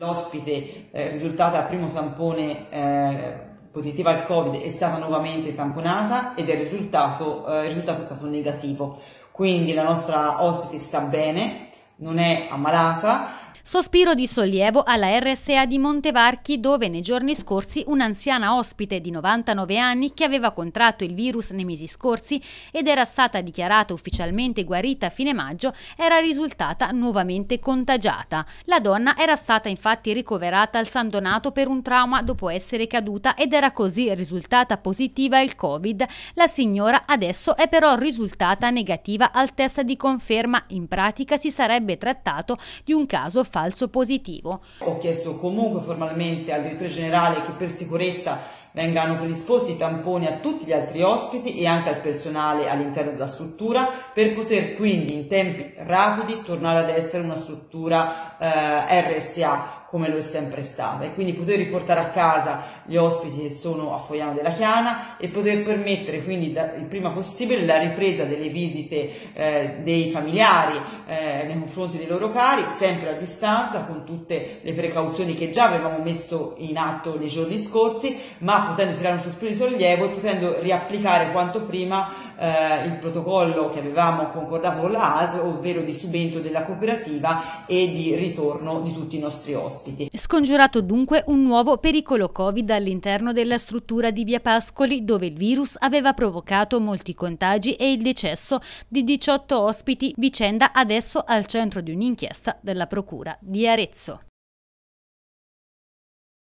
L'ospite risultata al primo tampone positiva al Covid è stata nuovamente tamponata ed il risultato è stato negativo. Quindi la nostra ospite sta bene, non è ammalata. Sospiro di sollievo alla RSA di Montevarchi, dove nei giorni scorsi un'anziana ospite di 99 anni che aveva contratto il virus nei mesi scorsi ed era stata dichiarata ufficialmente guarita a fine maggio era risultata nuovamente contagiata. La donna era stata infatti ricoverata al San Donato per un trauma dopo essere caduta ed era così risultata positiva al Covid. La signora adesso è però risultata negativa al test di conferma. In pratica si sarebbe trattato di un caso falso positivo. Ho chiesto comunque formalmente al direttore generale che per sicurezza vengano predisposti i tamponi a tutti gli altri ospiti e anche al personale all'interno della struttura per poter quindi in tempi rapidi tornare ad essere una struttura RSA come lo è sempre stata, e quindi poter riportare a casa gli ospiti che sono a Fogliano della Chiana e poter permettere quindi il prima possibile la ripresa delle visite dei familiari nei confronti dei loro cari, sempre a distanza con tutte le precauzioni che già avevamo messo in atto nei giorni scorsi, ma potendo tirare un sospiro di sollievo e potendo riapplicare quanto prima il protocollo che avevamo concordato con la ASL, ovvero di subentro della cooperativa e di ritorno di tutti i nostri ospiti. Scongiurato dunque un nuovo pericolo Covid all'interno della struttura di Via Pascoli, dove il virus aveva provocato molti contagi e il decesso di 18 ospiti, vicenda adesso al centro di un'inchiesta della Procura di Arezzo.